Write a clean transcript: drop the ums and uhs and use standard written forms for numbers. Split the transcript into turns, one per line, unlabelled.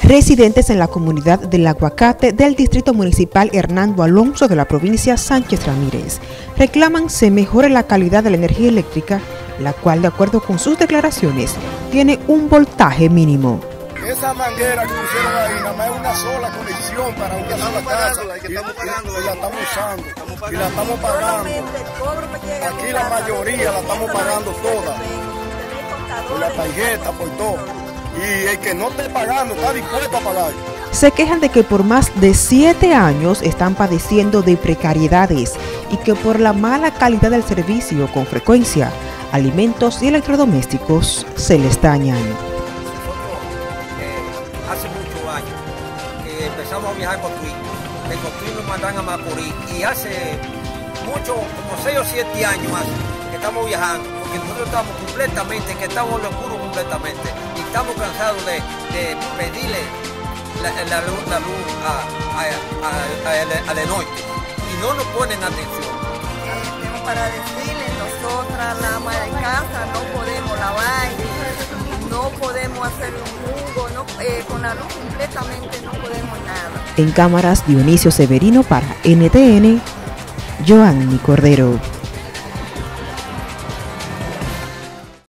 Residentes en la comunidad del Aguacate del Distrito Municipal Hernando Alonso de la provincia Sánchez Ramírez reclaman se mejore la calidad de la energía eléctrica, la cual, de acuerdo con sus declaraciones, tiene un voltaje mínimo.
Esa manguera que pusieron ahí, nada más es una sola conexión para una sola casa y la estamos usando y la estamos pagando. Aquí la mayoría la estamos pagando toda, por la tarjeta, por todo. Y el que no esté pagando está dispuesto a pagar.
Se quejan de que por más de 7 años están padeciendo de precariedades y que por la mala calidad del servicio, con frecuencia, alimentos y electrodomésticos se les dañan.
Hace muchos años que empezamos a viajar a Cotuí, de Cotuí nos mandan a Macorís y hace mucho, como 6 o 7 años que estamos viajando, porque nosotros estamos completamente, que estamos en lo oscuro completamente y estamos cansados de pedirle la luz a la noche y no nos ponen atención.
Para decirle, nosotras la ama de casa no podemos lavar, no podemos hacer un jugo, con la luz completamente no podemos nada.
En cámaras, Dionisio Severino para NTN, Joanny Cordero.